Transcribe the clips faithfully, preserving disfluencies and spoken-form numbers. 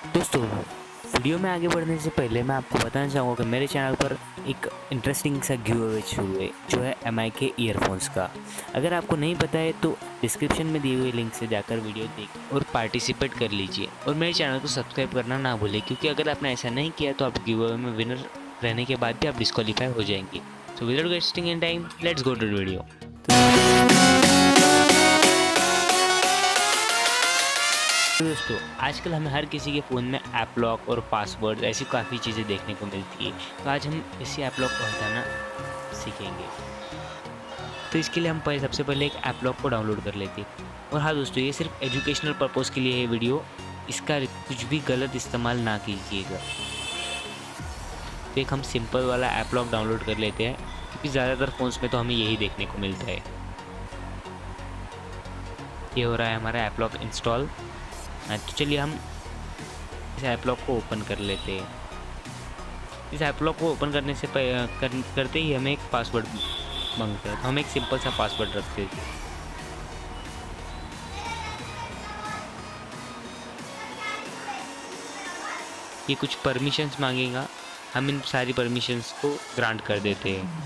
दोस्तों, वीडियो में आगे बढ़ने से पहले मैं आपको बताना चाहूँगा कि मेरे चैनल पर एक इंटरेस्टिंग सा गिव अवे शुरू है जो है एम आई के ईयरफोन्स का। अगर आपको नहीं पता है तो डिस्क्रिप्शन में दिए हुए लिंक से जाकर वीडियो देख और पार्टिसिपेट कर लीजिए और मेरे चैनल को सब्सक्राइब करना ना भूलें, क्योंकि अगर आपने ऐसा नहीं किया तो आप गिव अवे में विनर रहने के बाद भी आप डिस्क्वालीफाई हो जाएंगे। So without wasting in time, let's go to the video. दोस्तों, आजकल हमें हर किसी के फ़ोन में ऐप लॉक और पासवर्ड ऐसी काफ़ी चीज़ें देखने को मिलती है। तो आज हम इसी ऐप लॉक को हटाना सीखेंगे। तो इसके लिए हम पहले सबसे पहले एक ऐप लॉक को डाउनलोड कर लेते हैं। और हाँ दोस्तों, ये सिर्फ एजुकेशनल पर्पज़ के लिए है वीडियो, इसका कुछ भी गलत इस्तेमाल ना कीजिएगा। तो एक हम सिंपल वाला ऐप लॉक डाउनलोड कर लेते हैं, क्योंकि ज़्यादातर फ़ोन्स में तो हमें यही देखने को मिलता है। ये हो रहा है हमारा ऐप लॉक इंस्टॉल। तो चलिए हम इस ऐप लॉक को ओपन कर लेते हैं। इस ऐप लॉक को ओपन करने से कर, करते ही हमें एक पासवर्ड मांगता है, तो हम एक सिंपल सा पासवर्ड रखते हैं। ये कुछ परमिशंस मांगेगा, हम इन सारी परमिशंस को ग्रांट कर देते हैं।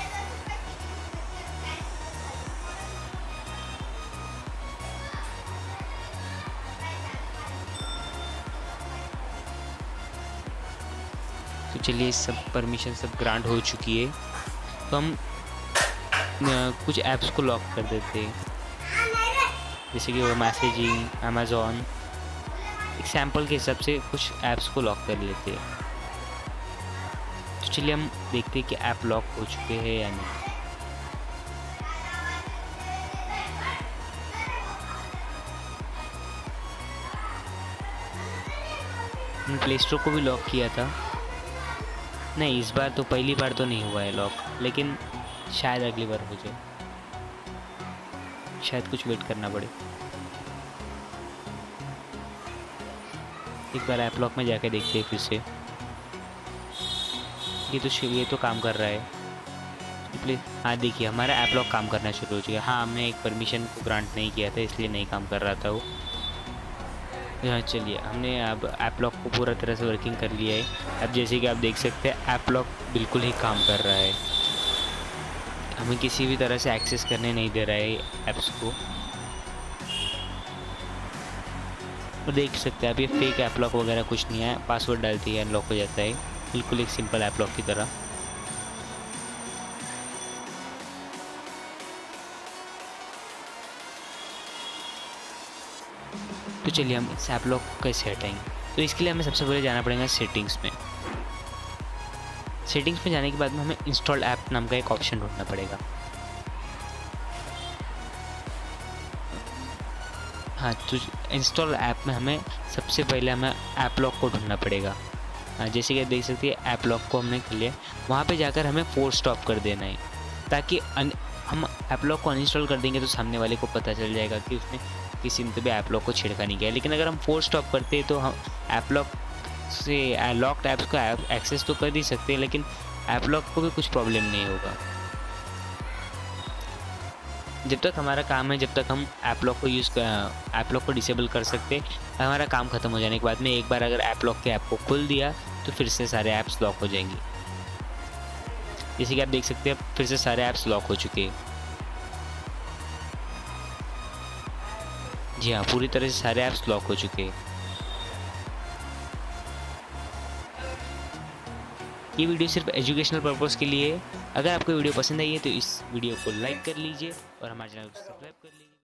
तो चलिए सब परमिशन सब ग्रांट हो चुकी है, तो हम कुछ ऐप्स को लॉक कर देते हैं, जैसे कि वो मैसेजिंग, अमेज़ॉन। एक सैम्पल के हिसाब से कुछ ऐप्स को लॉक कर लेते हैं। तो चलिए हम देखते हैं कि ऐप लॉक हो चुके हैं या नहीं। हमने प्ले स्टोर को भी लॉक किया था। नहीं, इस बार तो पहली बार तो नहीं हुआ है लॉक, लेकिन शायद अगली बार हो जाए। शायद कुछ वेट करना पड़े। एक बार ऐप लॉक में जाके देखते हैं फिर से। ये तो ये तो काम कर रहा है। प्लीज़ हाँ, देखिए हमारा ऐप लॉक काम करना शुरू हो चुका है। हाँ, हमने एक परमिशन को ग्रांट नहीं किया था, इसलिए नहीं काम कर रहा था वो। हाँ चलिए, हमने अब ऐप लॉक को पूरा तरह से वर्किंग कर लिया है। अब जैसे कि आप देख सकते हैं, ऐप लॉक बिल्कुल ही काम कर रहा है। हमें किसी भी तरह से एक्सेस करने नहीं दे रहा है ऐप्स को। और देख सकते हैं आप, ये फेक ऐप लॉक वगैरह कुछ नहीं है। पासवर्ड डालते ही अनलॉक हो जाता है, बिल्कुल एक सिंपल ऐप लॉक की तरह। तो चलिए हम इस ऐप लॉक को कैसे हटाएंगे। तो इसके लिए हमें सबसे पहले जाना पड़ेगा सेटिंग्स में। सेटिंग्स में जाने के बाद में हमें इंस्टॉल ऐप नाम का एक ऑप्शन ढूंढना पड़ेगा। हाँ, तो इंस्टॉल ऐप में हमें सबसे पहले हमें ऐप लॉक को ढूंढना पड़ेगा। हाँ, जैसे कि आप देख सकते हैं, ऐप लॉक को हमने कर लिया। वहाँ पे जाकर हमें फोर्स स्टॉप कर देना है, ताकि अन, हम ऐप लॉक को अनइंस्टॉल कर देंगे तो सामने वाले को पता चल जाएगा कि उसने किसी ने तो भी ऐप लॉक को छिड़का नहीं किया। लेकिन अगर हम फोर्स स्टॉप करते हैं तो हम ऐप लॉक से लॉक्ड ऐप्स को एक्सेस तो कर ही सकते हैं, लेकिन ऐप लॉक को भी कुछ प्रॉब्लम नहीं होगा। जब तक हमारा काम है, जब तक हम ऐप लॉक को यूज़ ऐप लॉक को डिसेबल कर सकते हैं। हमारा काम ख़त्म हो जाने के बाद में एक बार अगर ऐप लॉक के ऐप को खोल दिया तो फिर से सारे ऐप्स लॉक हो जाएंगे। जैसे कि आप देख सकते हैं, फिर से सारे ऐप्स लॉक हो चुके हैं। जी हाँ, पूरी तरह से सारे ऐप्स लॉक हो चुके हैं। ये वीडियो सिर्फ एजुकेशनल पर्पज़ के लिए है। अगर आपको वीडियो पसंद आई है तो इस वीडियो को लाइक कर लीजिए और हमारे चैनल को सब्सक्राइब कर लीजिए।